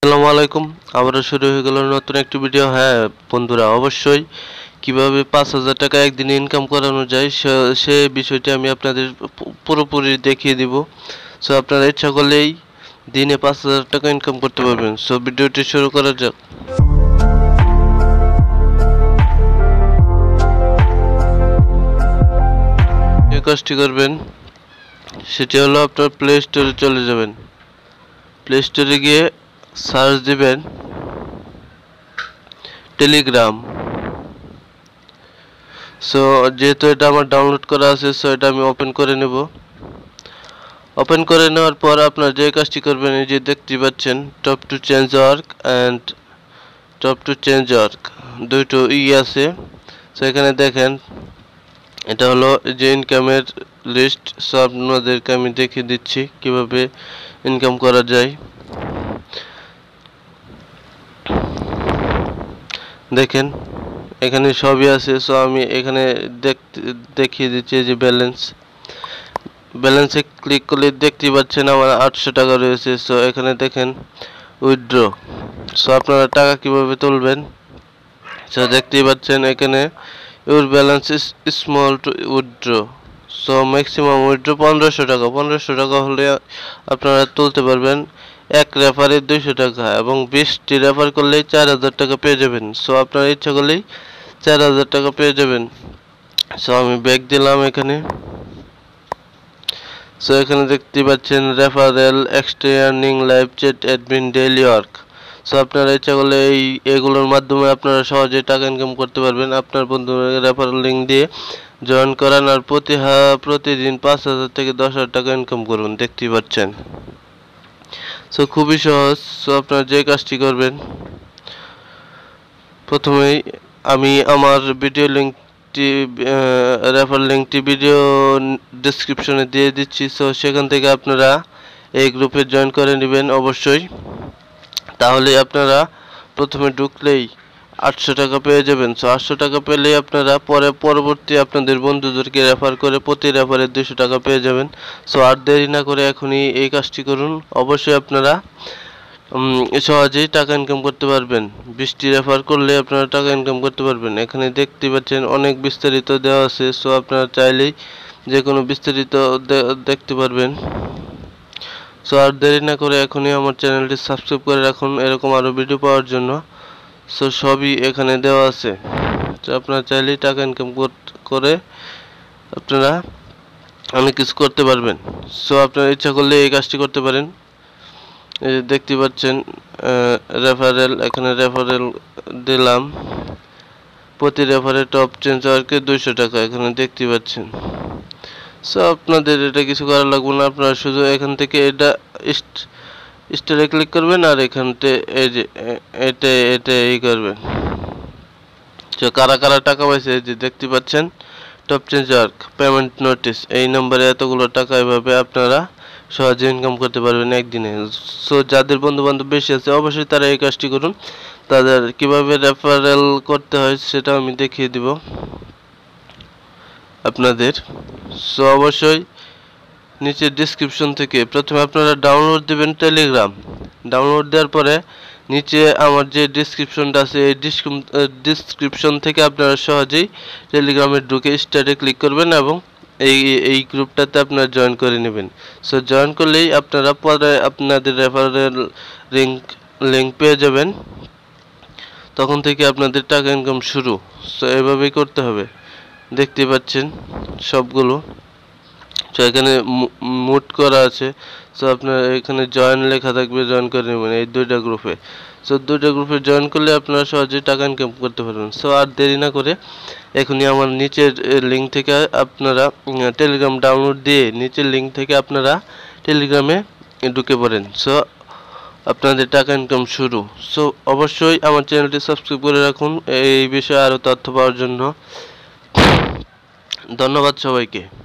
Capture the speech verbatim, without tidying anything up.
আসসালামু আলাইকুম। আবারও শুরু হয়ে গেল নতুন একটি ভিডিও। হ্যাঁ বন্ধুরা, অবশ্যই কিভাবে পাঁচ হাজার টাকা একদিনে ইনকাম করানো যায় সে বিষয়টি আমি আপনাদের পুরোপুরি দেখিয়ে দিব। সো আপনারা ইচ্ছা করলেই দিনে পাঁচ হাজার টাকা ইনকাম করতে পারবেন। সো ভিডিওটি শুরু করা যাক। যে কাজটি করবেন সেটি হলো আপনার প্লে স্টোরে চলে যাবেন। প্লে স্টোরে গিয়ে সার্চ দিবেন টেলিগ্রাম। সো যেহেতু এটা আমার ডাউনলোড করা আছে, সো এটা আমি ওপেন করে নেব। ওপেন করে নেওয়ার পর আপনার যে কাজটি করবেন, এই যে দেখতে পাচ্ছেন top to change work and top to change work দুটো ই আছে। সো এখানে দেখেন এটা হলো যে ইনকামের লিস্ট। সো আপনাদেরকে আমি দেখিয়ে দিচ্ছি কিভাবে ইনকাম করা যায়। দেখেন এখানে সবই আছে। সো আমি এখানে দেখতে দেখিয়ে দিচ্ছি যে ব্যালেন্স ব্যালেন্সে ক্লিক করলে দেখতে পাচ্ছেন আমার আটশো টাকা রয়েছে। সো এখানে দেখেন উইথড্র। সো আপনারা টাকা কিভাবে তুলবেন, সো দেখতেই পাচ্ছেন এখানে your balance is small to withdraw. So maximum withdraw পনেরোশো টাকা পনেরোশো টাকা হলে আপনারা তুলতে পারবেন এক রেফারে দুইশো টাকা, এবং বিশটি রেফার করলেই চার হাজার টাকা পেয়ে যাবেন। সো আপনারা ইচ্ছা করলেই চার হাজার টাকা পেয়ে যাবেন। সো আমি ব্যাক দিলাম এখানে। সো এখানে দেখতে পাচ্ছেন referral, extra earning, live chat, admin, daily work. So আপনারা ইচ্ছা করলে এই এগুলোর মাধ্যমে আপনারা সহজে টাকা ইনকাম করতে পারবেন। আপনার বন্ধুদের রেফারেল লিঙ্ক দিয়ে জয়েন করান আর প্রতি প্রতিদিন পাঁচ হাজার থেকে দশ হাজার টাকা ইনকাম করুন। দেখতেই পাচ্ছেন। সো খুবই সহজ। সো আপনারা যে কাজটি করবেন, প্রথমেই আমি আমার ভিডিও লিঙ্কটি রেফার লিঙ্কটি ভিডিও ডেসক্রিপশনে দিয়ে দিচ্ছি। সো সেখান থেকে আপনারা এই গ্রুপে জয়েন করে নেবেন অবশ্যই। তাহলে আপনারা প্রথমে ঢুকলেই আটশো টাকা পেয়ে যাবেন। সো আটশো টাকা পেলেই আপনারা পরে পরবর্তী আপনাদের বন্ধুদেরকে রেফার করে প্রতি রেফারে দুশো টাকা পেয়ে যাবেন। সো আর দেরি না করে এখনই এই কাজটি করুন। অবশ্যই আপনারা সহজেই টাকা ইনকাম করতে পারবেন। বিশটি রেফার করলে আপনারা টাকা ইনকাম করতে পারবেন। এখানে দেখতে পাচ্ছেন অনেক বিস্তারিত দেওয়া আছে। সো আপনারা চাইলেই যে কোনো বিস্তারিত দেখতে পারবেন। সো আর দেরি না করে এখনই আমার চ্যানেলটি সাবস্ক্রাইব করে রাখুন এরকম আরও ভিডিও পাওয়ার জন্য। সো সবই এখানে দেওয়া আছে। তো আপনারা চাইলেই টাকা ইনকাম করে আপনারা অনেক কিছু করতে পারবেন। সো আপনারা ইচ্ছা করলে এই কাজটি করতে পারেন। এই যে দেখতে পাচ্ছেন রেফারেল, এখানে রেফারেল দিলাম প্রতি রেফারে টপ চেঞ্জ ওয়ার্কে দুইশো টাকা এখানে দেখতে পাচ্ছেন। সো আপনাদের এটা কিছু করা লাগবে না, আপনারা শুধু এখান থেকে এটা স্টারে ক্লিক করবেন আর এখানতে এই যে এটা এটা এই করবেন। তো কারা কারা টাকা পাইছে এই যে দেখতে পাচ্ছেন top change work payment notice, এই নম্বরে এতগুলো টাকা এভাবে আপনারা সহজে ইনকাম করতে পারবেন একদিনে। সো যাদের বন্ধু বান্ধব বেশি আছে অবশ্যই তারা এই কাজটি করুন। তাদের কিভাবে রেফারেল করতে হয় সেটা আমি দেখিয়ে দিব আপনাদের। সো অবশ্যই নিচে ডিসক্রিপশন থেকে প্রথমে আপনারা ডাউনলোড দেবেন টেলিগ্রাম। ডাউনলোড দেওয়ার পরে নিচে আমার যে ডিসক্রিপশনটা আছে এই ডিসক্রিপশন থেকে আপনারা সহজেই টেলিগ্রামে ঢুকে স্টার্টে ক্লিক করবেন এবং এই এই গ্রুপটাতে আপনারা জয়েন করে নেবেন। সো জয়েন করলেই আপনারা পরে আপনাদের রেফারেল লিঙ্ক লিঙ্ক পেয়ে যাবেন। তখন থেকে আপনাদের টাকা ইনকাম শুরু। সো এভাবেই করতে হবে। দেখতে পাচ্ছেন সবগুলো। তো এখানে মুট করা আছে। সো আপনার এখানে জয়েন লেখা থাকবে, জয়েন করে নেবেন এই দুইটা গ্রুপে। সো দুইটা গ্রুপে জয়েন করলে আপনারা সহজেই টাকা ইনকাম করতে পারবেন। সো আর দেরি না করে এখনই আমার নিচের লিঙ্ক থেকে আপনারা টেলিগ্রাম ডাউনলোড দিয়ে নিচের লিঙ্ক থেকে আপনারা টেলিগ্রামে ঢুকে পড়েন। সো আপনাদের টাকা ইনকাম শুরু। সো অবশ্যই আমার চ্যানেলটি সাবস্ক্রাইব করে রাখুন এই বিষয়ে আরও তথ্য পাওয়ার জন্য। ধন্যবাদ সবাইকে।